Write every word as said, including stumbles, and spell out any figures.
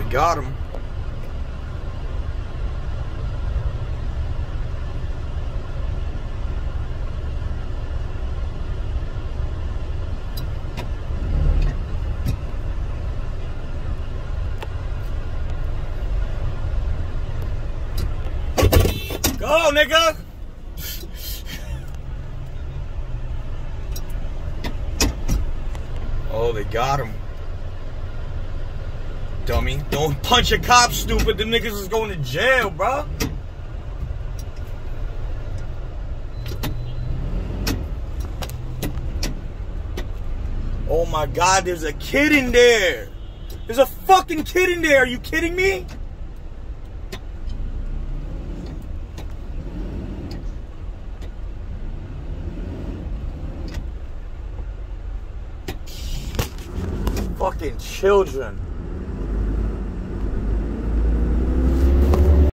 got him. Go, nigga! Oh, they got him. Dummy. Don't punch a cop, stupid. Them niggas is going to jail, bro. Oh my God, there's a kid in there. There's a fucking kid in there. Are you kidding me? Fucking children.